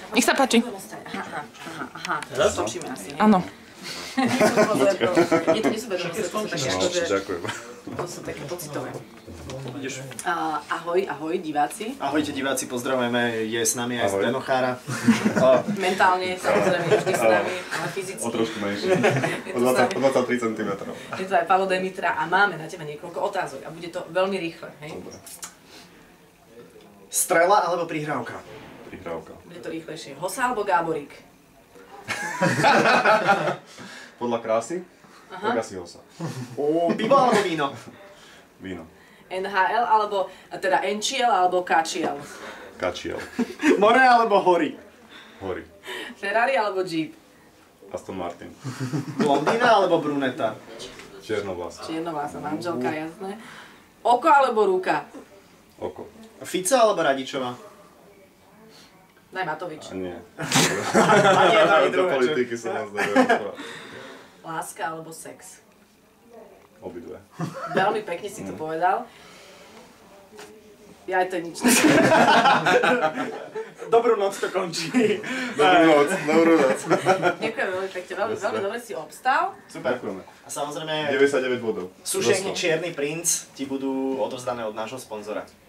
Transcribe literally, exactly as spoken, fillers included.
Nech sa páči. Aha, aha, aha, teraz točíme asi, nie? Áno. Nie, to nie sú vedomosti, to sú také akože... Ďakujem. To sú také pocitové. Uh, ahoj, ahoj diváci. Ahojte diváci, pozdravujeme, je s nami aj Zdeno Chára. Mentálne, samozrejme, vždy s nami, ale fyzicky. O trošku menšie, o dvadsaťtri centimetrov. Je to aj Palo Demitra a máme na teba niekoľko otázok a bude to veľmi rýchle, hej? Strela alebo prihrávka? Prihrávka. Bude to rýchlejšie. Hosa alebo Gáborík? Podľa krásy? Tak asi hosa. O, pivo alebo víno? Víno. en há el alebo, teda en há el alebo ká há el? Kačiel. More alebo hory? Hory. Ferrari alebo Jeep? Aston Martin. Blondína alebo bruneta? Čiernovlasa. Čiernovlasa manželka, jasné. Oko alebo ruka? Oko. Fica alebo Radičová? Daj Matovič. A nie. A nie, to je Do druhé, čo? politiky sa nás neviem. Láska alebo sex? Obidve. Veľmi pekne si to povedal. Ja aj to je nič. Dobrú noc to končí. Dobrú noc, dobrú noc. Ďakujem veľmi pekne, veľmi, veľmi dobre si obstal. Super. Ďakujeme. A samozrejme, deväťdesiatdeväť bodov. sušenky Čierny princ ti budú odovzdané od nášho sponzora.